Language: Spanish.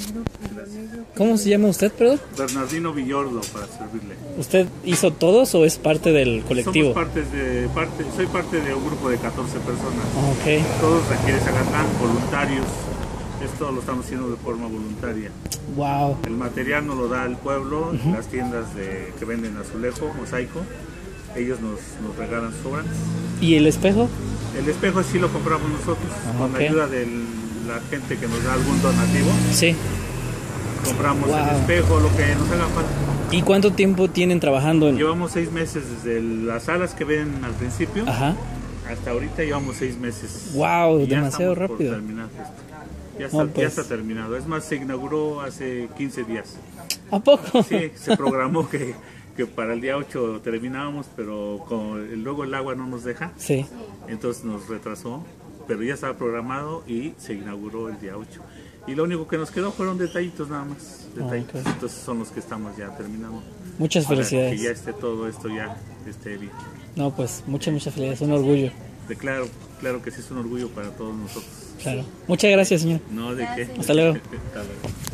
¿Cómo se llama usted, perdón? Bernardino Villordo, para servirle. ¿Usted hizo todos o es parte del colectivo? Soy parte de un grupo de 14 personas. Okay. Todos aquí de Zacatlán, voluntarios. Esto lo estamos haciendo de forma voluntaria. Wow. El material nos lo da el pueblo, las tiendas que venden azulejo, mosaico. Ellos nos regalan sobras. ¿Y el espejo? El espejo sí lo compramos nosotros, con la ayuda de la gente que nos da algún donativo. Sí. Compramos el espejo, lo que nos haga falta. ¿Y cuánto tiempo tienen trabajando? Llevamos 6 meses desde las alas que ven al principio. Ajá. Hasta ahorita llevamos 6 meses. Wow, demasiado rápido. Por terminar esto. Ya está terminado. Es más, se inauguró hace 15 días. ¿A poco? Sí, se programó que para el día 8 terminábamos, pero luego el agua no nos deja. Sí. Entonces nos retrasó, pero ya estaba programado y se inauguró el día 8. Y lo único que nos quedó fueron detallitos nada más. Detallitos. Okay. Entonces son los que estamos ya terminando. Muchas felicidades. Que ya esté todo esto ya bien. No, pues muchas felicidades, un orgullo. Claro que sí es un orgullo para todos nosotros. Claro. Muchas gracias, señor. No, ¿de qué? Hasta luego. Hasta luego.